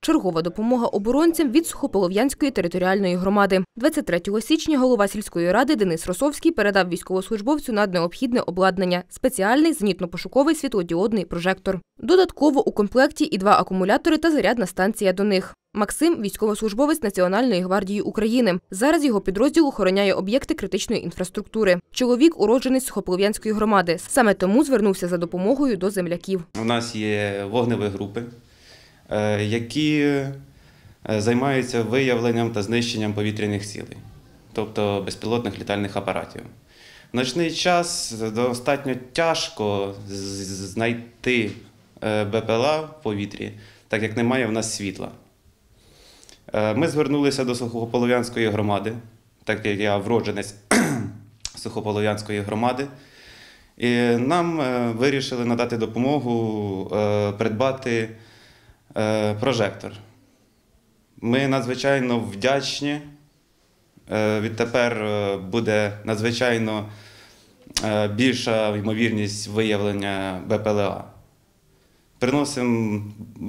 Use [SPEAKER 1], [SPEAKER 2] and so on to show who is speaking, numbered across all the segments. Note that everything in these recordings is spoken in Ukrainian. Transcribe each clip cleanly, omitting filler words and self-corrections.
[SPEAKER 1] Чергова допомога оборонцям від Сухополов'янської територіальної громади. 23 січня голова сільської ради Денис Росовський передав військовослужбовцю наднеобхідне обладнання – спеціальний зенітно-пошуковий світлодіодний прожектор. Додатково у комплекті і 2 акумулятори та зарядна станція до них. Максим – військовослужбовець Національної гвардії України. Зараз його підрозділ охороняє об'єкти критичної інфраструктури. Чоловік – уродженець Сухополов'янської громади. Саме тому звернувся за допомогою до земляків.
[SPEAKER 2] У нас є вогневі групи, які займаються виявленням та знищенням повітряних цілей, тобто безпілотних літальних апаратів. В ночний час достатньо тяжко знайти БПЛА в повітрі, так як немає в нас світла. Ми звернулися до Сухополов'янської громади, так як я вродженець Сухополов'янської громади, і нам вирішили надати допомогу придбати прожектор. Ми надзвичайно вдячні. Відтепер буде надзвичайно більша ймовірність виявлення БПЛА. Приносимо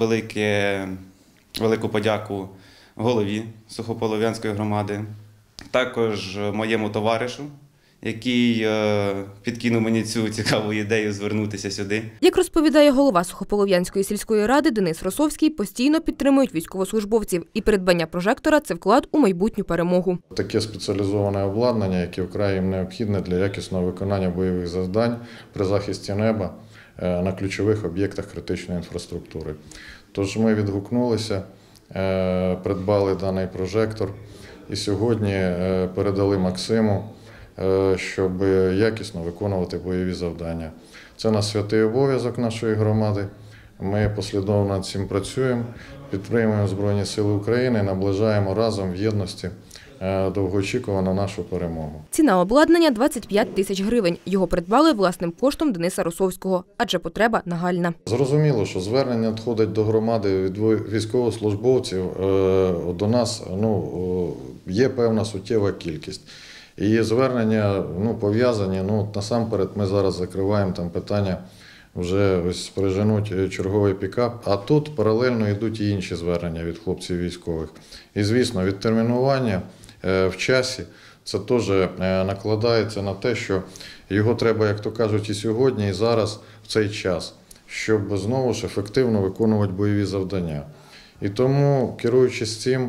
[SPEAKER 2] велику подяку голові Сухополов'янської громади, також моєму товаришу, який підкинув мені цю цікаву ідею звернутися сюди.
[SPEAKER 1] Як розповідає голова Сухополов'янської сільської ради Денис Росовський, постійно підтримують військовослужбовців. І придбання прожектора – це вклад у майбутню перемогу.
[SPEAKER 3] Таке спеціалізоване обладнання, яке вкрай їм необхідне для якісного виконання бойових завдань при захисті неба на ключових об'єктах критичної інфраструктури. Тож ми відгукнулися, придбали даний прожектор і сьогодні передали Максиму, щоб якісно виконувати бойові завдання. Це наш святий обов'язок нашої громади. Ми послідовно над цим працюємо, підтримуємо Збройні Сили України, наближаємо разом в єдності довгоочікувану нашу перемогу.
[SPEAKER 1] Ціна обладнання – 25 тисяч гривень. Його придбали власним коштом Дениса Росовського, адже потреба нагальна.
[SPEAKER 3] Зрозуміло, що звернення надходить до громади від військовослужбовців. До нас є певна суттєва кількість. І звернення пов'язані, насамперед ми зараз закриваємо там питання, вже ось переженуть черговий пікап, а тут паралельно йдуть і інші звернення від хлопців військових. І, звісно, відтермінування в часі це теж накладається на те, що його треба, як то кажуть, і сьогодні, і зараз, в цей час, щоб знову ж ефективно виконувати бойові завдання. І тому, керуючись цим,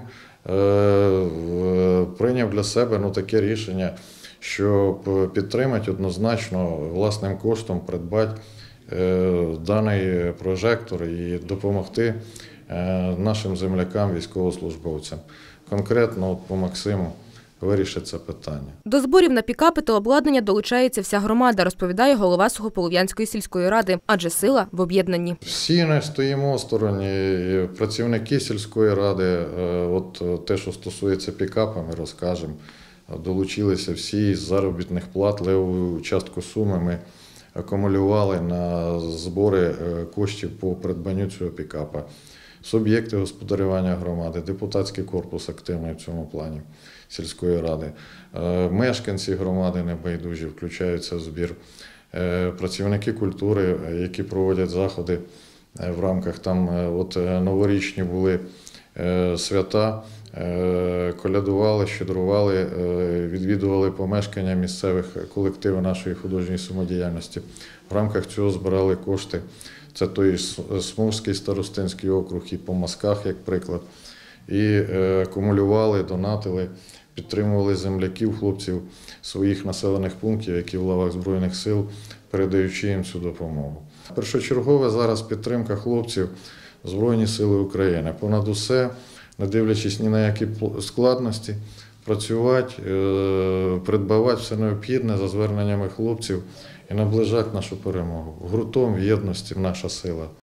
[SPEAKER 3] прийняв для себе таке рішення, щоб підтримати однозначно власним коштом, придбати даний прожектор і допомогти нашим землякам, військовослужбовцям. Конкретно по Максиму вирішить це питання.
[SPEAKER 1] До зборів на пікапи та обладнання долучається вся громада, розповідає голова Сухополов'янської сільської ради, адже сила в об'єднанні.
[SPEAKER 3] Всі не стоїмо осторонні, працівники сільської ради, те, що стосується пікапа, ми розкажемо. Долучилися всі з заробітних плат, левову частку суми ми акумулювали на збори коштів по придбанню цього пікапа. Суб'єкти господарювання громади, депутатський корпус активний в цьому плані сільської ради. Мешканці громади небайдужі включаються в збір. Працівники культури, які проводять заходи в рамках, новорічні були свята, колядували, щедрували, відвідували помешкання місцевих колективів нашої художньої самодіяльності. В рамках цього збирали кошти. Це той Смужський старостинський округ і по Мазках, як приклад. І акумулювали, донатили, підтримували земляків, хлопців своїх населених пунктів, які в лавах Збройних сил, передаючи їм цю допомогу. Першочергове зараз підтримка хлопців Збройні Сили України. Понад усе, не дивлячись ні на які складності, працювати, придбавати все необхідне за зверненнями хлопців і наближати нашу перемогу. Гуртом в єдності наша сила.